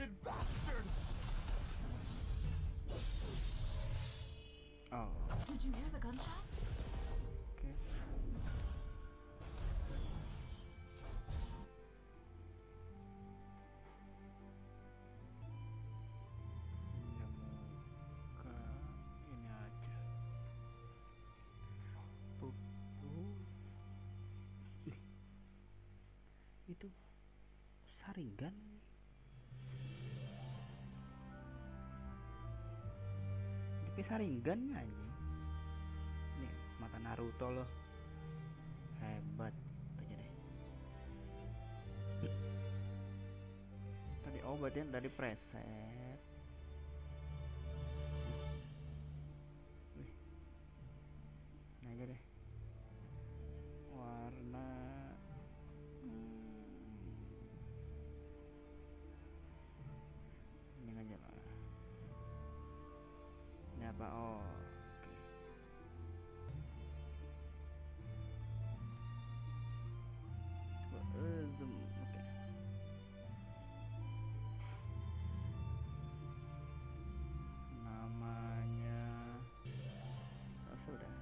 stupid bastard! Oh, Did you hear the gunshot? oke. Ya muka ini aja. Ih, itu saringan. Tapi saringan anjing. Nih mata Naruto loh. Hebat aja deh. Tadi obatnya dari preset. Wih. Ini aja deh. Warna ini aja lah. Ini apa? Oh, oke. Coba zoom. Oke. Namanya sudah.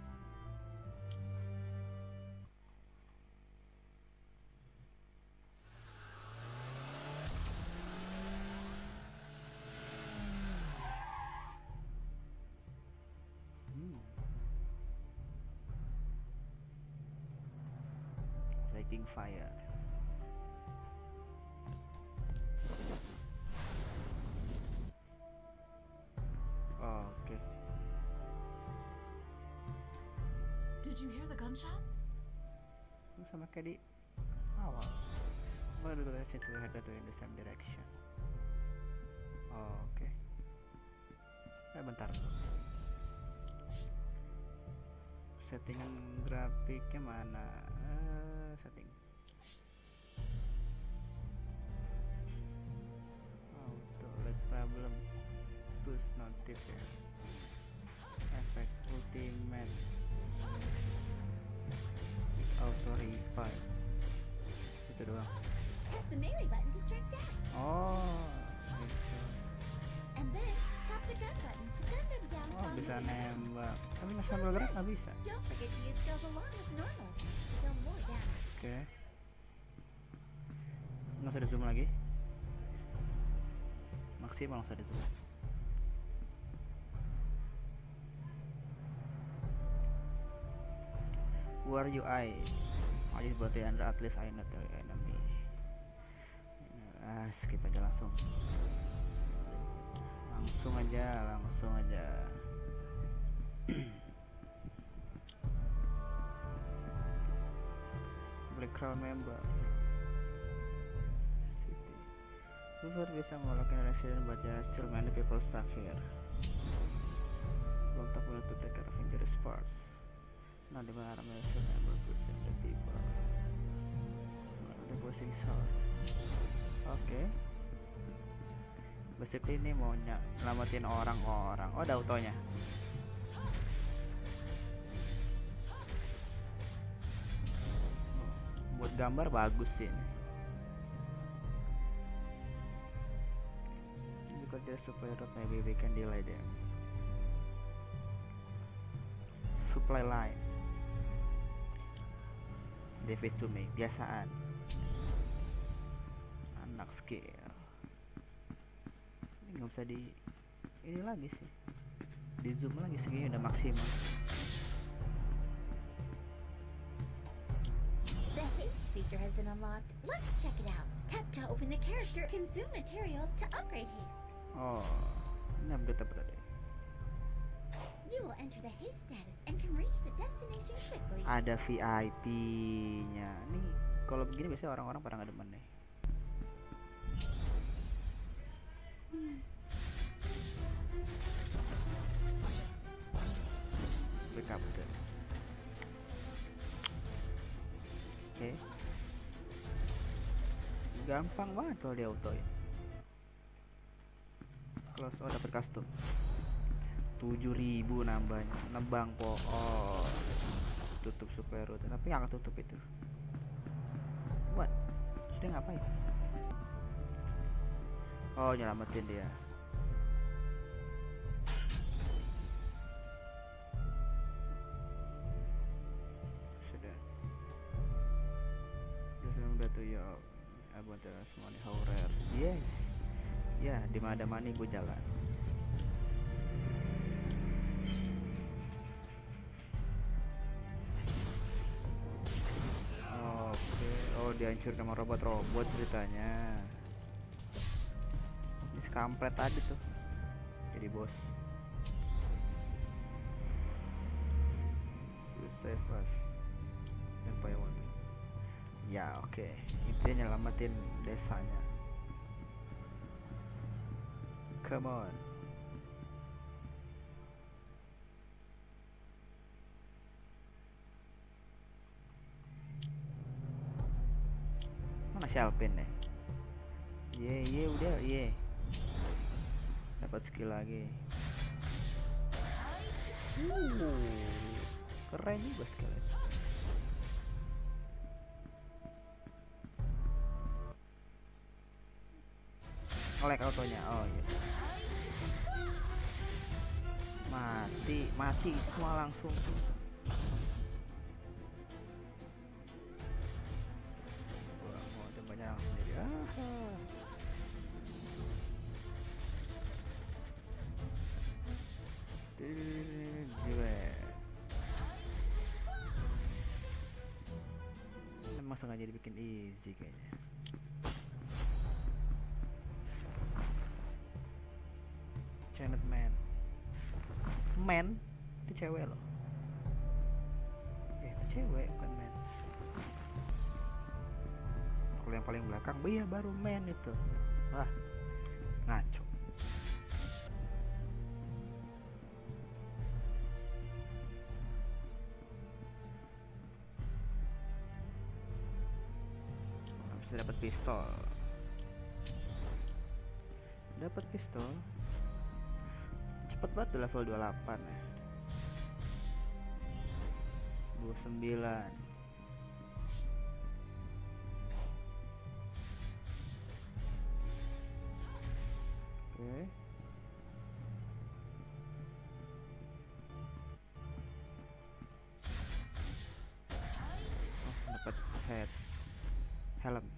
Lighting fire. Oke. Did you hear the gunshot? Ini sama kayak di awal. What do I say to head to in the same direction? Oke. Bentar. Settingan grafiknya mana? Setting. Auto lag problem. Boost notif ya. Efek ultimate. Auto revive. Itu doang. Tap the melee button to strike down. Oh, gitu. And then tap the gun button to gun them down Oh, while bisa moving. nembak. Tapi sambil gerak nggak bisa. Don't forget to use skills along with normal attacks to deal more damage. Oke. Nggak usah di zoom lagi. Maksimal nggak usah di zoom. Who are you? I just bought under at least I not the enemy. Skip aja langsung. Langsung aja. Black Crown member. City. User bisa melakukan resident baca still many people stuck here. Don't talk to take care of injuries first. Now the army should never pushing the people. The pushing source. Oke. Basically ini mau nyelamatin orang-orang. Oh, ada autonya. Buat gambar bagus sih ini. Because there's supply road, maybe we can delay them. Supply line. David Sumi, biasaan. Anak skill. Ini nggak bisa di ini lagi sih. Di zoom lagi segini udah maksimal. The haste feature has been unlocked. Let's check it out. Tap to open the character. Consume materials to upgrade haste. Oh, ini update apa tadi? You will enter the haste status and can reach the destination quickly. Ada VIP-nya. Nih, kalau begini biasanya orang-orang pada nggak demen nih. Backup deh. Oke. Gampang banget kalau dia auto ya. Close, oh dapat custom. 7.000 nambahnya, nebang pohon, tutup super route, tapi nggak tutup itu. What? Sudah ngapain? Oh, nyelamatin dia. Sudah. Udah tuh ya. Abang terus money how rare. Yes. Ya, di mana ada money gue jalan. Oke. Oh, dihancurkan sama robot-robot ceritanya. Ini kampret tadi tuh. Jadi bos. You save us. Empire One. Ya, oke. Intinya nyelamatin desanya. Come on. Mana si Alpin nih? Ye udah ye. Dapat skill lagi. Keren juga skillnya. Nge-lag autonya. Oh iya. Mati semua langsung. Gua mau tembaknya langsung sendiri. Emang sengaja dibikin easy kayaknya. Janet Man itu cewek loh. Itu cewek bukan man. Kalau yang paling belakang iya baru man itu. Wah, ngaco. Bisa dapat pistol. Cepet banget tuh level 28 ya. 29. Oke. Oh, dapat helm.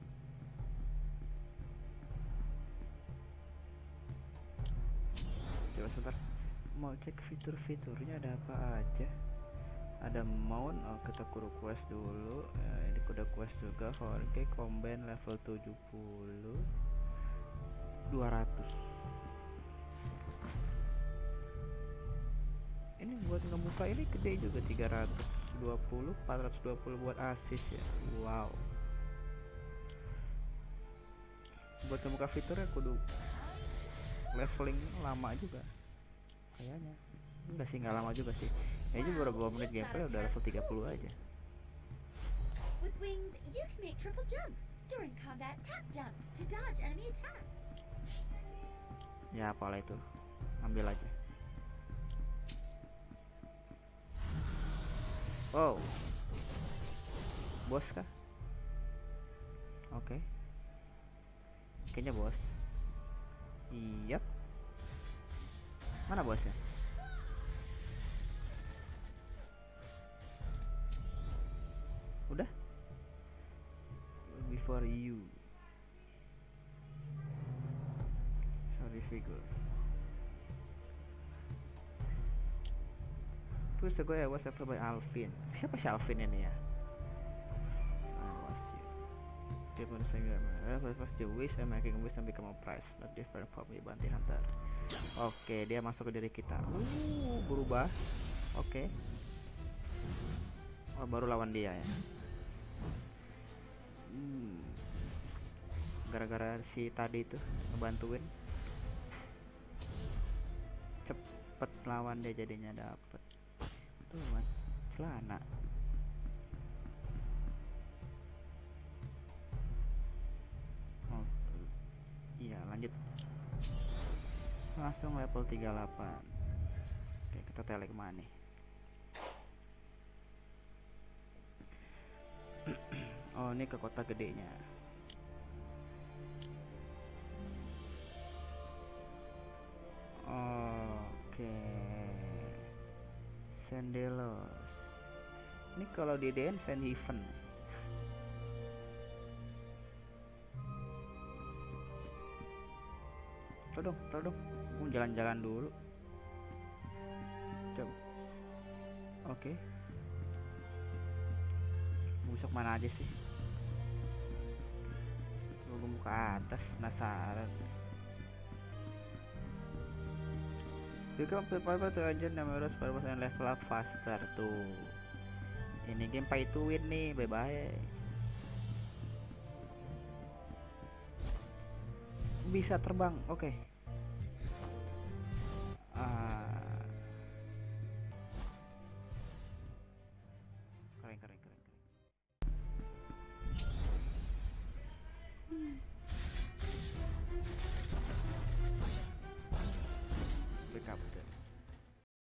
Coba sebentar, mau cek fitur-fiturnya ada apa aja. Ada mount, oh kita kudu quest dulu ya, ini kuda quest juga. Oke, combine level 70 200. Ini buat ngebuka ini gede juga 320 420 buat assist ya. Wow, buat ngebuka fiturnya kudu leveling lama juga kayaknya. Enggak sih, nggak lama juga sih. Kayaknya beberapa menit gameplay udah level 30 aja. With wings, you can make triple jumps. During combat, tap jump to dodge enemy attacks. Ya apalah itu, ambil aja. Oh, bos kah? Oke. Kayaknya bos. Iya. Mana bosnya? Udah? Before you. Sorry figure. Terus gue ya was by Alvin. Siapa si Alvin ini ya? Dia first the wish and making wish and become a prize, not different from the bounty hunter. Oke, dia masuk ke diri kita. Berubah. Oke. Oh, baru lawan dia ya. Gara-gara si tadi itu ngebantuin, cepet lawan dia jadinya dapet. Tuh mas, celana. Oh, iya lanjut. Langsung level 38. Oke, kita tele kemana nih? Oh, ini ke kota gedenya. Sendelos. Ini kalau di DN Sandhaven. Tau dong. Jalan-jalan dulu. Coba. Oke. Busuk mana aja sih? Gue buka atas, penasaran. Become prepare to engine numerous purpose and level up faster tuh. Ini game pay to win nih, bye bye. Bisa terbang, oke.